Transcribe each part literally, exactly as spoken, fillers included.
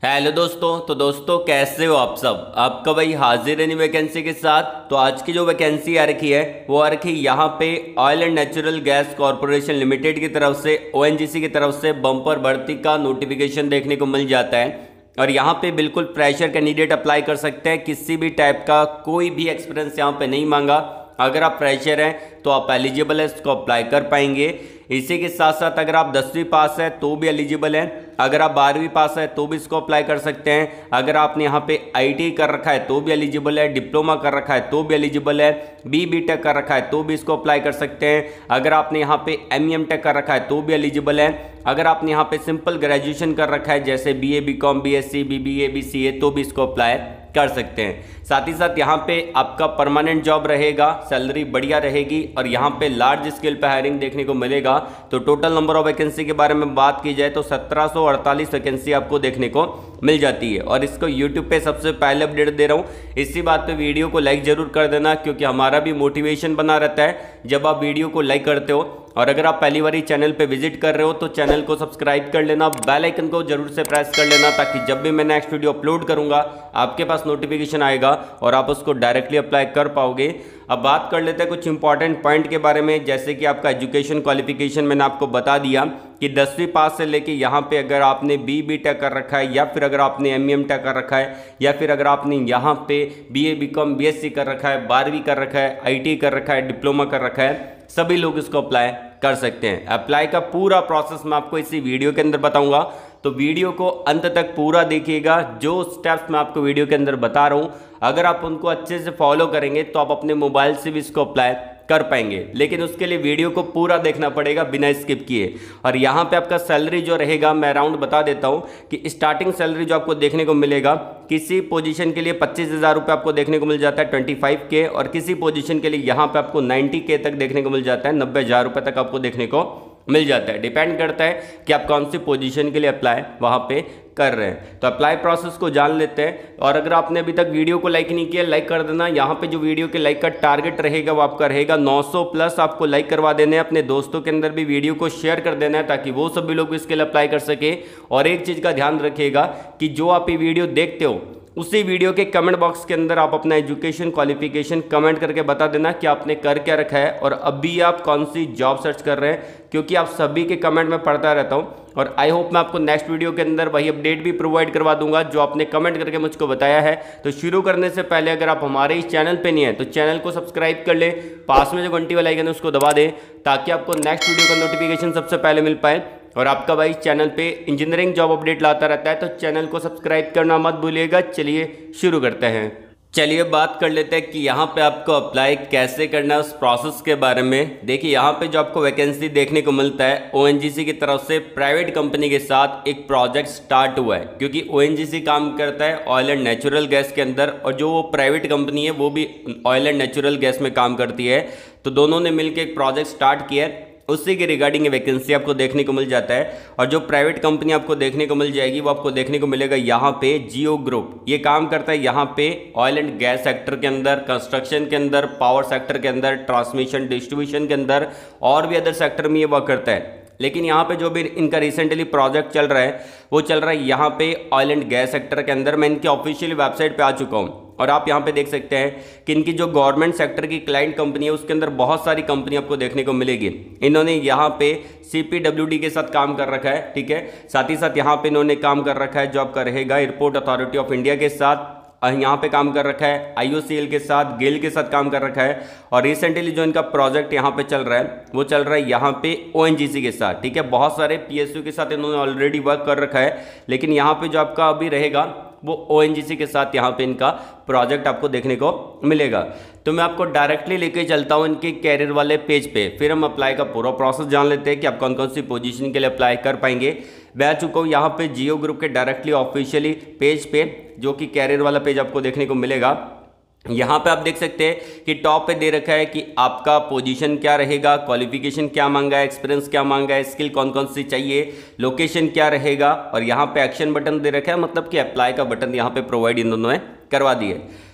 Hello दोस्तों। तो दोस्तों कैसे हो आप सब। आपका भाई हाजिर है नई वैकेंसी के साथ। तो आज की जो वैकेंसी आ रखी है वो आ रखी यहाँ पे oil and natural gas corporation limited की तरफ से ओएनजीसी की तरफ से बम्पर भर्ती का नोटिफिकेशन देखने को मिल जाता है। और यहाँ पे बिल्कुल फ्रेशर कैंडिडेट अप्लाई कर सकते हैं। किसी भी टाइप का कोई भी एक्सपीरियंस यहाँ पे नहीं मांगा। अगर आप फ्रेशर हैं तो आप एलिजिबल है, इसको अप्लाई कर पाएंगे। इसी के साथ साथ अगर आप दसवीं पास है तो भी एलिजिबल है। अगर आप बारहवीं पास है तो भी इसको अप्लाई कर सकते हैं। अगर आपने यहाँ पे आईटी कर रखा है तो भी एलिजिबल है। डिप्लोमा कर रखा है तो भी एलिजिबल है। बी बी टेक कर रखा है तो भी इसको अप्लाई कर सकते हैं। अगर आपने यहाँ पे एम एम टेक कर रखा है तो भी एलिजिबल है। अगर आपने यहाँ पे सिंपल ग्रेजुएशन कर रखा है जैसे B A B com B S C B B A B C A तो भी इसको अप्लाई कर सकते हैं। साथ ही साथ यहाँ पे आपका परमानेंट जॉब रहेगा, सैलरी बढ़िया रहेगी और यहाँ पे लार्ज स्केल पे हायरिंग देखने को मिलेगा। तो टोटल नंबर ऑफ वैकेंसी के बारे में बात की जाए तो सत्रह सौ अड़तालीस वैकेंसी आपको देखने को मिल जाती है। और इसको यूट्यूब पे सबसे पहले अपडेट दे रहा हूँ। इसी बात पे वीडियो को लाइक जरूर कर देना, क्योंकि हमारा भी मोटिवेशन बना रहता है जब आप वीडियो को लाइक करते हो। और अगर आप पहली बार चैनल पे विजिट कर रहे हो तो चैनल को सब्सक्राइब कर लेना, बेल आइकन को जरूर से प्रेस कर लेना, ताकि जब भी मैं नेक्स्ट वीडियो अपलोड करूंगा आपके पास नोटिफिकेशन आएगा और आप उसको डायरेक्टली अप्लाई कर पाओगे। अब बात कर लेते हैं कुछ इंपॉर्टेंट पॉइंट के बारे में, जैसे कि आपका एजुकेशन क्वालिफिकेशन मैंने आपको बता दिया कि दसवीं पास से लेके यहाँ पे अगर आपने बी बी टेक कर रखा है, या फिर अगर आपने एम एम टेक कर रखा है, या फिर अगर आपने यहाँ पे B A B com B S C कर रखा है, बारहवीं कर रखा है, आई टी कर रखा है, डिप्लोमा कर रखा है, सभी लोग इसको अप्लाई कर सकते हैं। अप्लाई का पूरा प्रोसेस मैं आपको इसी वीडियो के अंदर बताऊंगा, तो वीडियो को अंत तक पूरा देखिएगा। जो स्टेप्स मैं आपको वीडियो के अंदर बता रहा हूं, अगर आप उनको अच्छे से फॉलो करेंगे तो आप अपने मोबाइल से भी इसको अप्लाई कर पाएंगे। लेकिन उसके लिए वीडियो को पूरा देखना पड़ेगा बिना स्किप किए। और यहाँ पे आपका सैलरी जो रहेगा मैं अराउंड बता देता हूँ कि स्टार्टिंग सैलरी जो आपको देखने को मिलेगा, किसी पोजीशन के लिए पच्चीस हज़ार रुपये आपको देखने को मिल जाता है ट्वेंटी फाइव के, और किसी पोजीशन के लिए यहाँ पे आपको नाइन्टी के तक देखने को मिल जाता है, नब्बे हज़ार रुपये तक आपको देखने को मिल जाता है। डिपेंड करता है कि आप कौन सी पोजीशन के लिए अप्लाई वहाँ पे कर रहे हैं। तो अप्लाई प्रोसेस को जान लेते हैं। और अगर आपने अभी तक वीडियो को लाइक नहीं किया, लाइक कर देना। यहाँ पे जो वीडियो के लाइक का टारगेट रहेगा वो आपका रहेगा नौ सौ प्लस आपको लाइक करवा देने हैं। अपने दोस्तों के अंदर भी वीडियो को शेयर कर देना है, ताकि वो सभी लोग इसके लिए अप्लाई कर सके। और एक चीज़ का ध्यान रखिएगा कि जो आप ये वीडियो देखते हो उसी वीडियो के कमेंट बॉक्स के अंदर आप अपना एजुकेशन क्वालिफिकेशन कमेंट करके बता देना कि आपने कर क्या रखा है और अभी आप कौन सी जॉब सर्च कर रहे हैं, क्योंकि आप सभी के कमेंट में पढ़ता रहता हूं। और आई होप मैं आपको नेक्स्ट वीडियो के अंदर वही अपडेट भी प्रोवाइड करवा दूंगा जो आपने कमेंट करके मुझको बताया है। तो शुरू करने से पहले अगर आप हमारे इस चैनल पे नहीं है तो चैनल को सब्सक्राइब कर ले, पास में जो घंटी वाला आइकन है उसको दबा दें, ताकि आपको नेक्स्ट वीडियो का नोटिफिकेशन सबसे पहले मिल पाए। और आपका भाई चैनल पे इंजीनियरिंग जॉब अपडेट लाता रहता है, तो चैनल को सब्सक्राइब करना मत भूलिएगा। चलिए शुरू करते हैं। चलिए बात कर लेते हैं कि यहाँ पे आपको अप्लाई कैसे करना है, उस प्रोसेस के बारे में। देखिए यहाँ पे जो आपको वैकेंसी देखने को मिलता है, ओएनजीसी की तरफ से प्राइवेट कंपनी के साथ एक प्रोजेक्ट स्टार्ट हुआ है, क्योंकि ओएनजीसी काम करता है ऑयल एंड नेचुरल गैस के अंदर, और जो वो प्राइवेट कंपनी है वो भी ऑयल एंड नेचुरल गैस में काम करती है। तो दोनों ने मिलकर एक प्रोजेक्ट स्टार्ट किया है, उसी के रिगार्डिंग वैकेंसी आपको देखने को मिल जाता है। और जो प्राइवेट कंपनी आपको देखने को मिल जाएगी वो आपको देखने को मिलेगा यहाँ पे जियो ग्रुप। ये काम करता है यहाँ पे ऑयल एंड गैस सेक्टर के अंदर, कंस्ट्रक्शन के अंदर, पावर सेक्टर के अंदर, ट्रांसमिशन डिस्ट्रीब्यूशन के अंदर और भी अदर सेक्टर में ये वर्क करता है। लेकिन यहाँ पे जो भी इनका रिसेंटली प्रोजेक्ट चल रहा है वो चल रहा है यहाँ पे ऑयल एंड गैस सेक्टर के अंदर। मैं इनकी ऑफिशियल वेबसाइट पे आ चुका हूँ और आप यहाँ पे देख सकते हैं कि इनकी जो गवर्नमेंट सेक्टर की क्लाइंट कंपनी है उसके अंदर बहुत सारी कंपनी आपको देखने को मिलेगी। इन्होंने यहाँ पे सी पी डब्ल्यू डी के साथ काम कर रखा है, ठीक है। साथ ही साथ यहाँ पे इन्होंने काम कर रखा है जो आपका रहेगा एयरपोर्ट अथॉरिटी ऑफ इंडिया के साथ, यहाँ पे काम कर रखा है आई ओ सी एल के साथ, गेल के साथ काम कर रखा है। और रिसेंटली जो इनका प्रोजेक्ट यहाँ पे चल रहा है वो चल रहा है यहाँ पे ओ एन जी सी के साथ, ठीक है। बहुत सारे पी एस यू के साथ इन्होंने ऑलरेडी वर्क कर रखा है, लेकिन यहाँ पे जो आपका अभी रहेगा वो ओ एन जी सी के साथ यहाँ पे इनका प्रोजेक्ट आपको देखने को मिलेगा। तो मैं आपको डायरेक्टली लेके चलता हूँ इनके कैरियर वाले पेज पे, फिर हम अप्लाई का पूरा प्रोसेस जान लेते हैं कि आप कौन कौन सी पोजीशन के लिए अप्लाई कर पाएंगे। मैं आ चुका हूँ यहाँ पे जियो ग्रुप के डायरेक्टली ऑफिशियली पेज पे, जो कि कैरियर वाला पेज आपको देखने को मिलेगा। यहाँ पे आप देख सकते हैं कि टॉप पे दे रखा है कि आपका पोजीशन क्या रहेगा, क्वालिफिकेशन क्या मांगा है, एक्सपीरियंस क्या मांगा है, स्किल कौन कौन सी चाहिए, लोकेशन क्या रहेगा, और यहाँ पे एक्शन बटन दे रखा है, मतलब कि अप्लाई का बटन यहाँ पे प्रोवाइड इन दोनों ने करवा दिए।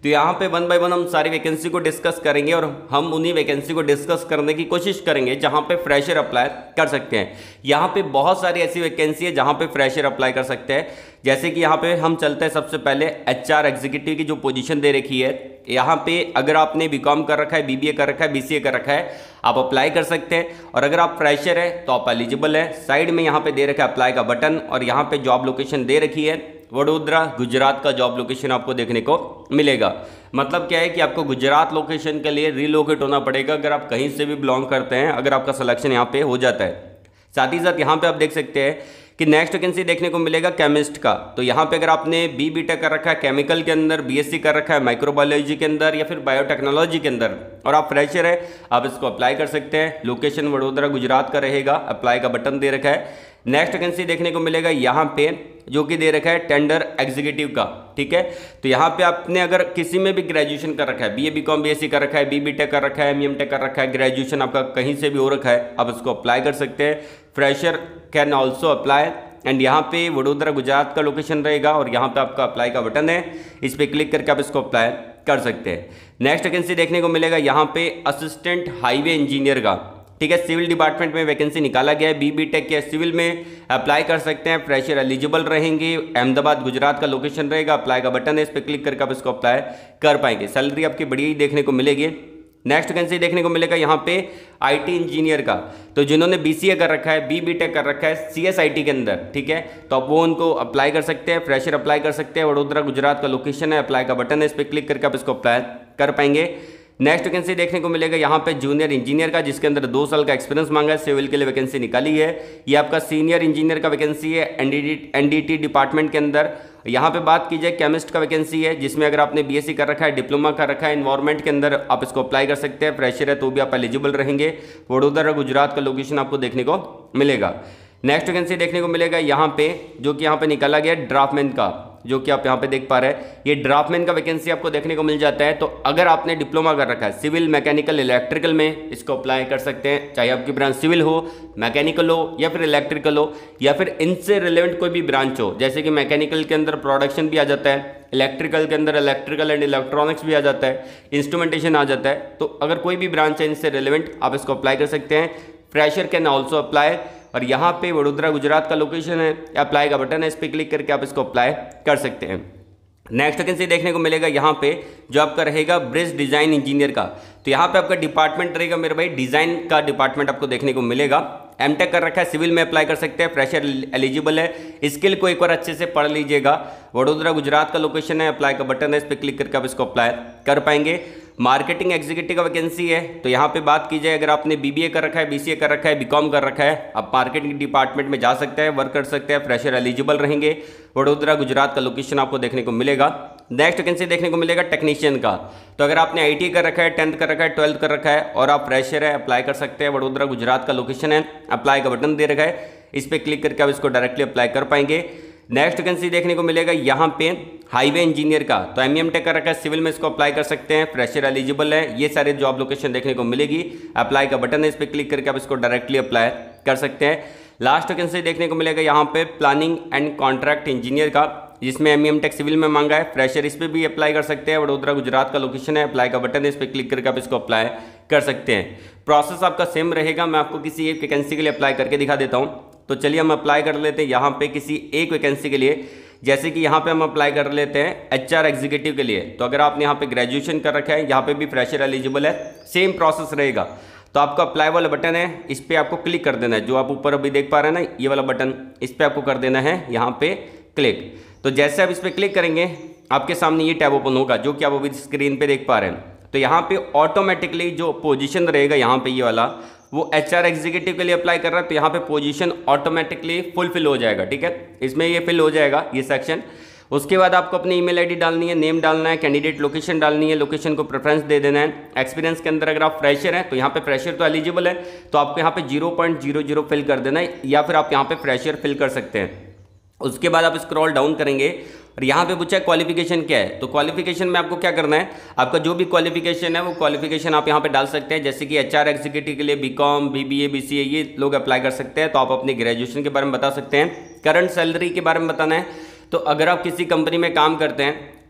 तो यहाँ पे वन बाय वन हम सारी वैकेंसी को डिस्कस करेंगे और हम उन्हीं वैकेंसी को डिस्कस करने की कोशिश करेंगे जहाँ पे फ्रेशर अप्लाई कर सकते हैं। यहाँ पे बहुत सारी ऐसी वैकेंसी है जहाँ पे फ्रेशर अप्लाई कर सकते हैं। जैसे कि यहाँ पे हम चलते हैं सबसे पहले एचआर एग्जीक्यूटिव की जो पोजीशन दे रखी है, यहाँ पे अगर आपने बीकॉम कर रखा है, बीबीए कर रखा है, बीसीए कर रखा है, आप अप्लाई कर सकते हैं। और अगर आप फ्रेशर है तो आप एलिजिबल है। साइड में यहाँ पे दे रखा है अप्लाई का बटन और यहाँ पे जॉब लोकेशन दे रखी है वडोदरा गुजरात का जॉब लोकेशन आपको देखने को मिलेगा। मतलब क्या है कि आपको गुजरात लोकेशन के लिए रिलोकेट होना पड़ेगा अगर आप कहीं से भी बिलोंग करते हैं, अगर आपका सिलेक्शन यहाँ पे हो जाता है। साथ ही साथ यहाँ पे आप देख सकते हैं कि नेक्स्ट वैकेंसी देखने को मिलेगा केमिस्ट का। तो यहाँ पे अगर आपने बी बी टेक कर रखा है केमिकल के अंदर, बीएससी कर रखा है माइक्रोबायोलॉजी के अंदर या फिर बायोटेक्नोलॉजी के अंदर और आप फ्रेशर है, आप इसको अप्लाई कर सकते हैं। लोकेशन वडोदरा गुजरात का रहेगा, अप्लाई का बटन दे रखा है। नेक्स्ट वैकेंसी देखने को मिलेगा यहाँ पे जो कि दे रखा है टेंडर एग्जीक्यूटिव का, ठीक है। तो यहाँ पे आपने अगर किसी में भी ग्रेजुएशन कर रखा है, बीए बीकॉम बीएससी कर रखा है, बीबी टेक कर रखा है, एमईएम टेक कर रखा है, ग्रेजुएशन आपका कहीं से भी हो रखा है, आप इसको अप्लाई कर सकते हैं। Fresher can also apply and यहाँ पे वडोदरा गुजरात का लोकेशन रहेगा और यहाँ पे आपका अप्लाई का बटन है, इस पर क्लिक करके आप इसको अप्लाई कर सकते हैं। नेक्स्ट वैकेंसी देखने को मिलेगा यहाँ पे असिस्टेंट हाईवे इंजीनियर का, ठीक है। सिविल डिपार्टमेंट में वैकेंसी निकाला गया है, बीबी टेक के सिविल में अप्लाई कर सकते हैं। फ्रेशर एलिजिबल रहेंगे, अहमदाबाद गुजरात का लोकेशन रहेगा, अप्लाई का बटन है, इस पर क्लिक करके आप इसको अप्लाई कर पाएंगे। सैलरी आपकी बढ़िया ही देखने को मिलेगी। नेक्स्ट वैकेंसी देखने को मिलेगा यहाँ पे आईटी इंजीनियर का। तो जिन्होंने बीसीए कर रखा है, बीबी टेक कर रखा है सीएसआईटी के अंदर, ठीक है, तो आप वो उनको अप्लाई कर सकते हैं। फ्रेशर अप्लाई कर सकते हैं। वडोदरा गुजरात का लोकेशन है, अप्लाई का बटन है, इस पर क्लिक करके आप इसको अप्लाई कर पाएंगे। नेक्स्ट वैकेंसी देखने को मिलेगा यहाँ पे जूनियर इंजीनियर का, जिसके अंदर दो साल का एक्सपीरियंस मांगा है। सिविल के लिए वैकेंसी निकाली है। ये आपका सीनियर इंजीनियर का वैकेंसी है एनडीटी एनडीटी डिपार्टमेंट के अंदर। यहाँ पे बात की जाए केमिस्ट का वैकेंसी है, जिसमें अगर आपने बीएससी कर रखा है, डिप्लोमा कर रखा है एनवायरमेंट के अंदर, आप इसको अप्लाई कर सकते हैं। फ्रेशर है तो भी आप एलिजिबल रहेंगे। वडोदरा गुजरात का लोकेशन आपको देखने को मिलेगा। नेक्स्ट वैकेंसी देखने को मिलेगा यहाँ पे जो कि यहाँ पे निकाला गया ड्राफ्टमैन का, जो कि आप यहाँ पे देख पा रहे हैं। ये ड्राफ्टमैन का वैकेंसी आपको देखने को मिल जाता है। तो अगर आपने डिप्लोमा कर रखा है सिविल, मैकेनिकल, इलेक्ट्रिकल में, इसको अप्लाई कर सकते हैं। चाहे आपकी ब्रांच सिविल हो, मैकेनिकल हो या फिर इलेक्ट्रिकल हो या फिर इनसे रिलेवेंट कोई भी ब्रांच हो। जैसे कि मैकेनिकल के अंदर प्रोडक्शन भी आ जाता है, इलेक्ट्रिकल के अंदर इलेक्ट्रिकल एंड इलेक्ट्रॉनिक्स भी आ जाता है, इंस्ट्रूमेंटेशन आ जाता है। तो अगर कोई भी ब्रांच है इनसे रिलेवेंट, आप इसको अप्लाई कर सकते हैं। फ्रेशर कैन ऑल्सो अप्लाई और यहाँ पे वडोदरा गुजरात का लोकेशन है, अप्लाई का बटन है, इस पर क्लिक करके आप इसको अप्लाई कर सकते हैं। नेक्स्ट वैकेंसी देखने को मिलेगा यहाँ पे जो आपका रहेगा ब्रिज डिजाइन इंजीनियर का। तो यहाँ पे आपका डिपार्टमेंट रहेगा मेरे भाई डिजाइन का डिपार्टमेंट आपको देखने को मिलेगा। एमटेक कर रखा है, सिविल में अप्लाई कर सकते हैं। फ्रेशर एलिजिबल है। स्किल को एक बार अच्छे से पढ़ लीजिएगा। वडोदरा गुजरात का लोकेशन है, अप्लाई का बटन है, इस पर क्लिक करके आप इसको अप्लाई कर पाएंगे। मार्केटिंग एग्जीक्यूटिव का वैकेंसी है। तो यहाँ पे बात की जाए, अगर आपने बीबीए कर रखा है, बीसीए कर रखा है, बीकॉम कर रखा है, आप मार्केटिंग डिपार्टमेंट में जा सकते हैं, वर्क कर सकते हैं। फ्रेशर एलिजिबल रहेंगे। वडोदरा गुजरात का लोकेशन आपको देखने को मिलेगा। नेक्स्ट वैकेंसी देखने को मिलेगा टेक्नीशियन का। तो अगर आपने आईटी कर रखा है, टेंथ कर रखा है, ट्वेल्थ कर रखा है और आप फ्रेशर है, अप्लाई कर सकते हैं। वडोदरा गुजरात का लोकेशन है, अप्लाई का बटन दे रखा है, इस पर क्लिक करके आप इसको डायरेक्टली अप्लाई कर पाएंगे। नेक्स्ट वैकेंसी देखने को मिलेगा यहाँ पे हाईवे इंजीनियर का। तो एमईएम टेक कर रखा है, सिविल में इसको अप्लाई कर सकते हैं। फ्रेशर एलिजिबल है। ये सारे जॉब लोकेशन देखने को मिलेगी। अप्लाई का बटन है, इस पर क्लिक करके आप इसको डायरेक्टली अप्लाई कर सकते हैं। लास्ट वैकेंसी देखने को मिलेगा यहाँ पे प्लानिंग एंड कॉन्ट्रैक्ट इंजीनियर का, जिसमें एमईएम टेक सिविल में मांगा है। फ्रेशर इस पर भी अप्लाई कर सकते हैं। वडोदरा गुजरात का लोकेशन है, अप्लाई का बटन है, इस पर क्लिक करके आप इसको अप्लाई कर सकते हैं। प्रोसेस आपका सेम रहेगा। मैं आपको किसी एक वैकेंसी के लिए अप्लाई करके दिखा देता हूँ। तो चलिए हम अप्लाई कर लेते हैं यहाँ पे किसी एक वैकेंसी के लिए। जैसे कि यहाँ पे हम अप्लाई कर लेते हैं एचआर एग्जीक्यूटिव के लिए। तो अगर आपने यहाँ पे ग्रेजुएशन कर रखा है, यहाँ पे भी फ्रेशर एलिजिबल है, सेम प्रोसेस रहेगा। तो आपका अप्लाई वाला बटन है, इस पर आपको क्लिक कर देना है। जो आप ऊपर अभी देख पा रहे हैं ना, ये वाला बटन, इस पर आपको कर देना है यहाँ पे क्लिक। तो जैसे आप इस पर क्लिक करेंगे, आपके सामने ये टैब ओपन होगा, जो कि आप अभी स्क्रीन पे देख पा रहे हैं। तो यहाँ पे ऑटोमेटिकली जो पोजीशन रहेगा यहाँ पे ये वाला, वो एचआर एग्जीक्यूटिव के लिए अप्लाई कर रहा है। तो यहाँ पे पोजीशन ऑटोमेटिकली फुलफिल हो जाएगा, ठीक है। इसमें ये फिल हो जाएगा ये सेक्शन। उसके बाद आपको अपनी ईमेल आईडी डालनी है, नेम डालना है, कैंडिडेट लोकेशन डालनी है, लोकेशन को प्रेफरेंस दे देना है। एक्सपीरियंस के अंदर अगर आप फ्रेशर हैं तो यहाँ पे फ्रेशर तो एलिजिबल है, तो आपको यहाँ पे zero point zero zero fill कर देना है, या फिर आप यहाँ पे फ्रेशर फिल कर सकते हैं। उसके बाद आप स्क्रॉल डाउन करेंगे और यहाँ पे पूछा है क्वालिफिकेशन क्या है। तो क्वालिफिकेशन में आपको क्या करना है, आपका जो भी क्वालिफिकेशन है वो क्वालिफिकेशन आप यहाँ पे डाल सकते हैं। जैसे कि एचआर एग्जीक्यूटिव के लिए बीकॉम, बीबीए, बीसीए ये लोग अप्लाई कर सकते हैं। तो आप अपनी ग्रेजुएशन के बारे में बता सकते हैं। करंट सैलरी के बारे में बताना है। तो अगर आप किसी कंपनी में काम करते हैं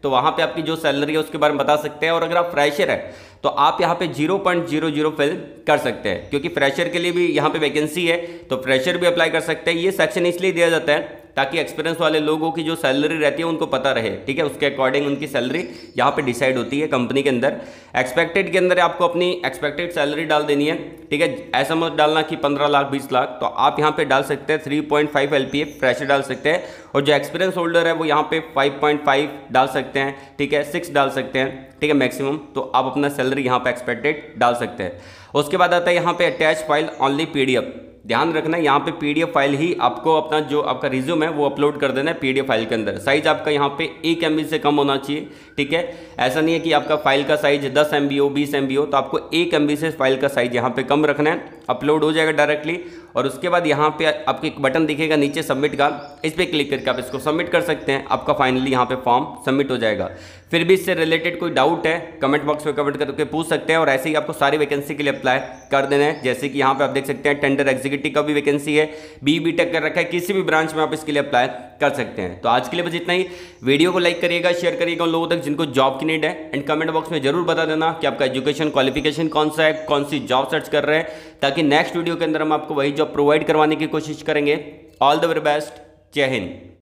तो वहाँ पे आपकी जो सैलरी है उसके बारे में बता सकते हैं। और अगर आप फ्रेशर है तो आप यहाँ पे zero point zero zero fill कर सकते हैं, क्योंकि फ्रेशर के लिए भी यहाँ पे वैकेंसी है, तो फ्रेशर भी अप्लाई कर सकते हैं। ये सेक्शन इसलिए दिया जाता है ताकि एक्सपीरियंस वाले लोगों की जो सैलरी रहती है उनको पता रहे, ठीक है, उसके अकॉर्डिंग उनकी सैलरी यहाँ पे डिसाइड होती है कंपनी के अंदर। एक्सपेक्टेड के अंदर आपको अपनी एक्सपेक्टेड सैलरी डाल देनी है, ठीक है, ऐसा मत डालना कि पंद्रह लाख बीस लाख, तो आप यहाँ पे डाल सकते हैं three point five L P A fresher डाल सकते हैं, और जो एक्सपीरियंस होल्डर है वो यहाँ पे फाइव पॉइंट फाइव डाल सकते हैं, ठीक है, सिक्स डाल सकते हैं, ठीक है, मैक्सिमम। तो आप अपना सैलरी यहाँ पे एक्सपेक्टेड डाल सकते हैं। उसके बाद आता है यहाँ पे अटैच फाइल ओनली पीडीएफ। ध्यान रखना है यहाँ पे पीडीएफ फाइल ही आपको अपना जो आपका रिज्यूम है वो अपलोड कर देना है पीडीएफ फाइल के अंदर। साइज आपका यहाँ पे एक एम बी से कम होना चाहिए, ठीक है, ऐसा नहीं है कि आपका फाइल का साइज दस एम बी हो बीस एम बी हो, तो आपको एक एम बी से फाइल का साइज यहाँ पे कम रखना है, अपलोड हो जाएगा डायरेक्टली। और उसके बाद यहाँ पे आपको एक बटन दिखेगा नीचे सबमिट का, इस पर क्लिक करके आप इसको सबमिट कर सकते हैं, आपका फाइनली यहाँ पे फॉर्म सबमिट हो जाएगा। फिर भी इससे रिलेटेड कोई डाउट है कमेंट बॉक्स में कमेंट करके पूछ सकते हैं, और ऐसे ही आपको सारी वैकेंसी के लिए अप्लाई कर देना है। जैसे कि यहाँ पे आप देख सकते हैं टेंडर एग्जीक्यूटिव का भी वैकेंसी है, बी बी टेक कर रखा है, किसी भी ब्रांच में आप इसके लिए अप्लाई कर सकते हैं। तो आज के लिए बस इतना ही। वीडियो को लाइक करिएगा, शेयर करिएगा उन लोगों तक जिनको जॉब की नीड है, एंड कमेंट बॉक्स में जरूर बता देना कि आपका एजुकेशन क्वालिफिकेशन कौन सा है, कौन सी जॉब सर्च कर रहे हैं, ताकि नेक्स्ट वीडियो के अंदर हम आपको वही जॉब प्रोवाइड करवाने की कोशिश करेंगे। ऑल द वेरी बेस्ट, जय हिंद।